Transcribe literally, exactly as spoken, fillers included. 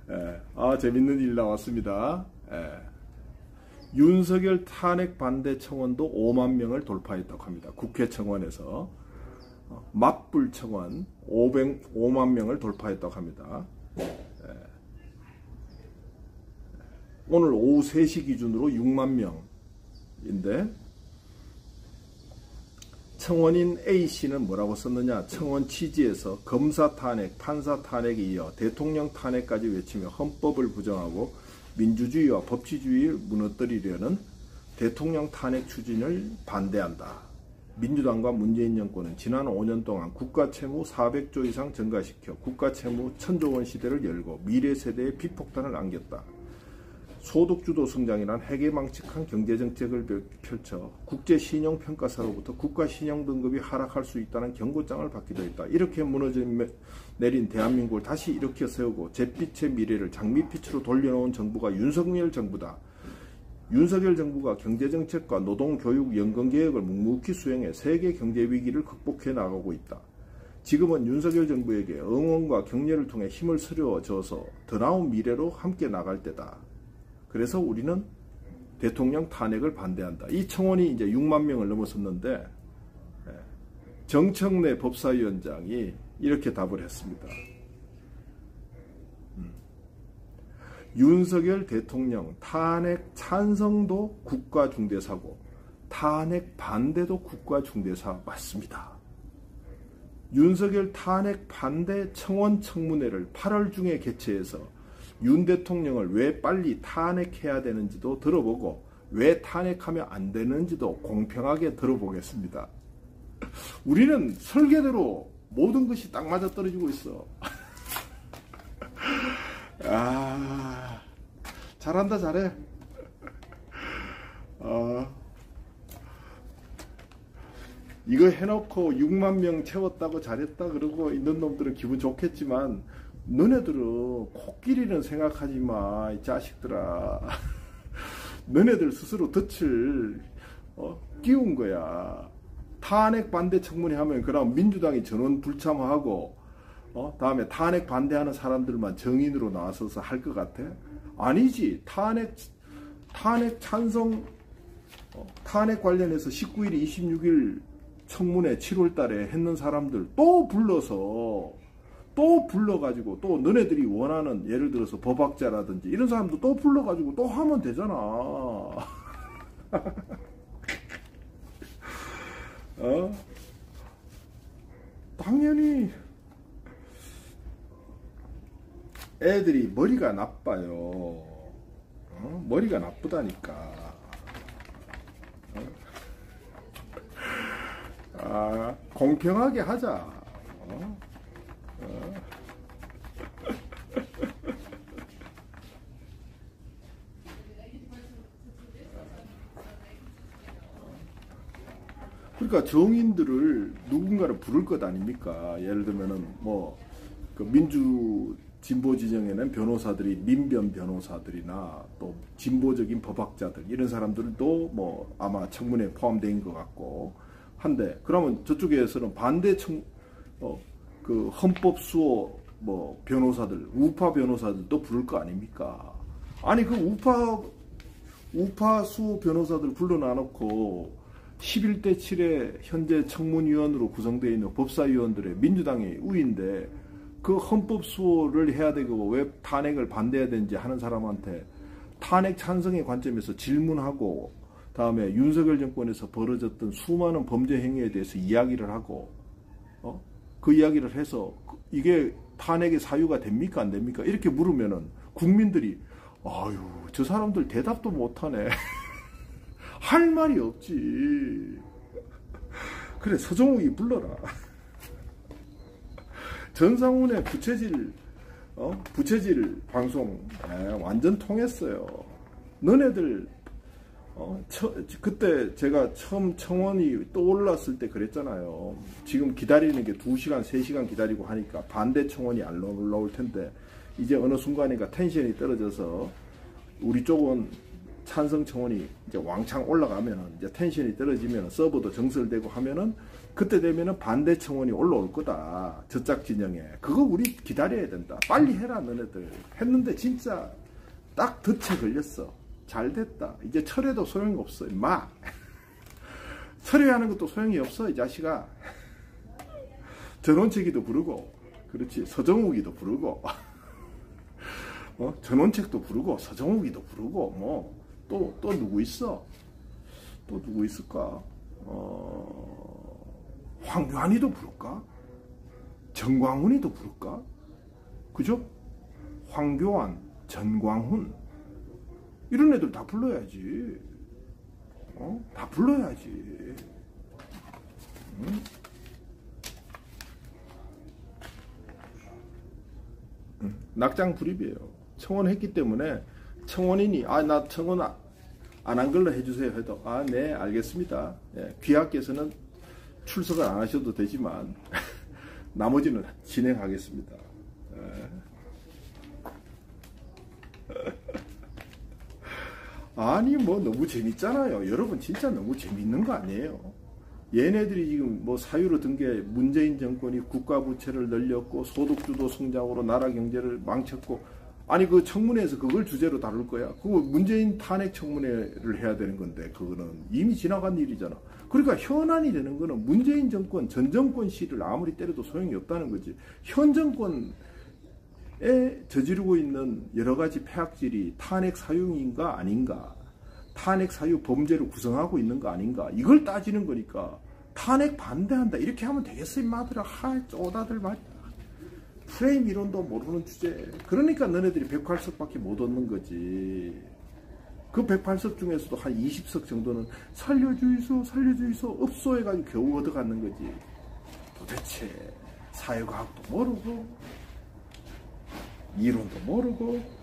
예, 아, 재밌는 일 나왔습니다. 예. 윤석열 탄핵 반대 청원도 오만 명을 돌파했다고 합니다. 국회 청원에서 어, 맞불 청원 오만 명을 돌파했다고 합니다. 예. 오늘 오후 세 시 기준으로 육만 명인데 청원인 A씨는 뭐라고 썼느냐. 청원 취지에서 검사 탄핵, 판사 탄핵에 이어 대통령 탄핵까지 외치며 헌법을 부정하고 민주주의와 법치주의를 무너뜨리려는 대통령 탄핵 추진을 반대한다. 민주당과 문재인 정권은 지난 오 년 동안 국가 채무 사백조 이상 증가시켜 국가 채무 천조 원 시대를 열고 미래 세대에 비폭탄을 안겼다. 소득주도 성장이란 해괴망측한 경제정책을 펼쳐 국제신용평가사로부터 국가신용등급이 하락할 수 있다는 경고장을 받기도 했다. 이렇게 무너져 내린 대한민국을 다시 일으켜 세우고 잿빛의 미래를 장밋빛으로 돌려놓은 정부가 윤석열 정부다. 윤석열 정부가 경제정책과 노동, 교육, 연금개혁을 묵묵히 수행해 세계 경제위기를 극복해 나가고 있다. 지금은 윤석열 정부에게 응원과 격려를 통해 힘을 실어줘서 더 나은 미래로 함께 나갈 때다. 그래서 우리는 대통령 탄핵을 반대한다. 이 청원이 이제 육만 명을 넘어섰는데 정청래 법사위원장이 이렇게 답을 했습니다. 음. 윤석열 대통령 탄핵 찬성도 국가중대사고 탄핵 반대도 국가중대사 맞습니다. 윤석열 탄핵 반대 청원 청문회를 팔월 중에 개최해서 윤 대통령을 왜 빨리 탄핵해야 되는지도 들어보고 왜 탄핵하면 안 되는지도 공평하게 들어보겠습니다. 우리는 설계대로 모든 것이 딱 맞아 떨어지고 있어. 아, 잘한다 잘해. 어, 이거 해놓고 육만 명 채웠다고 잘했다 그러고 있는 놈들은 기분 좋겠지만 너네들은 코끼리는 생각하지 마, 이 자식들아. 너네들 스스로 덫을 어, 끼운 거야. 탄핵 반대 청문회 하면 그럼 민주당이 전원 불참하고 어, 다음에 탄핵 반대하는 사람들만 정인으로 나서서 할 것 같아? 아니지. 탄핵 탄핵 찬성 어, 탄핵 관련해서 십구 일, 이십육 일 청문회 칠월 달에 했는 사람들 또 불러서 또 불러가지고 또 너네들이 원하는 예를 들어서 법학자라든지 이런 사람도 또 불러가지고 또 하면 되잖아. 어? 당연히 애들이 머리가 나빠요. 어? 머리가 나쁘다니까. 어? 아, 공평하게 하자. 어? 어. 그러니까 정인들을 누군가를 부를 것 아닙니까? 예를 들면은 뭐 그 민주 진보 진영에는 변호사들이 민변 변호사들이나 또 진보적인 법학자들 이런 사람들도 뭐 아마 청문회에 포함된 것 같고 한데 그러면 저쪽에서는 반대 청 어, 그 헌법 수호 뭐 변호사들 우파 변호사들도 부를 거 아닙니까? 아니 그 우파 우파 수호 변호사들 불러놔놓고 십일 대 칠의 현재 청문위원으로 구성되어 있는 법사위원들의 민주당의 우위인데 그 헌법 수호를 해야 되고 왜 탄핵을 반대해야 되는지 하는 사람한테 탄핵 찬성의 관점에서 질문하고 다음에 윤석열 정권에서 벌어졌던 수많은 범죄 행위에 대해서 이야기를 하고 어? 그 이야기를 해서 이게 탄핵의 사유가 됩니까 안 됩니까? 이렇게 물으면은 국민들이 아유 저 사람들 대답도 못하네. 할 말이 없지. 그래 서정욱이 불러라. 전상훈의 부채질 어? 부채질 방송 에, 완전 통했어요. 너네들 어? 처, 그때 제가 처음 청원이 떠올랐을 때 그랬잖아요. 지금 기다리는 게 두 시간 세 시간 기다리고 하니까 반대 청원이 안 올라올 텐데 이제 어느 순간인가 텐션이 떨어져서 우리 쪽은 찬성 청원이 이제 왕창 올라가면은 이제 텐션이 떨어지면 서버도 정설되고 하면은 그때 되면은 반대 청원이 올라올 거다. 저짝 진영에. 그거 우리 기다려야 된다. 빨리 해라 너네들. 했는데 진짜 딱 덫에 걸렸어. 잘 됐다. 이제 철회도 소용이 없어. 임마. 철회하는 것도 소용이 없어 이 자식아. 전원책이도 부르고 그렇지 서정욱이도 부르고 어? 전원책도 부르고 서정욱이도 부르고 뭐 또 또 누구 있어? 또 누구 있을까? 어... 황교안이도 부를까? 정광훈이도 부를까? 그죠? 황교안, 전광훈 이런 애들 다 불러야지. 어? 다 불러야지. 응? 응. 낙장불입이에요. 청원했기 때문에 청원인이 아 나 청원 안 한 걸로 해주세요 해도 아 네 알겠습니다. 예, 귀하께서는 출석을 안 하셔도 되지만 나머지는 진행하겠습니다. 예. 아니 뭐 너무 재밌잖아요. 여러분 진짜 너무 재밌는 거 아니에요? 얘네들이 지금 뭐 사유로 든 게 문재인 정권이 국가 부채를 늘렸고 소득주도 성장으로 나라 경제를 망쳤고 아니 그 청문회에서 그걸 주제로 다룰 거야. 그거 문재인 탄핵 청문회를 해야 되는 건데 그거는 이미 지나간 일이잖아. 그러니까 현안이 되는 거는 문재인 정권 전 정권 시를 아무리 때려도 소용이 없다는 거지. 현 정권에 저지르고 있는 여러 가지 폐악질이 탄핵 사유인가 아닌가, 탄핵 사유 범죄를 구성하고 있는 거 아닌가, 이걸 따지는 거니까 탄핵 반대한다 이렇게 하면 되겠어 임마들아. 하 쪼다들 말 프레임 이론도 모르는 주제. 그러니까 너네들이 백팔 석밖에 못 얻는 거지. 그 백팔 석 중에서도 한 이십 석 정도는 살려주이소 살려주이소 없소 해가지고 겨우 얻어가는 거지. 도대체 사회과학도 모르고 이론도 모르고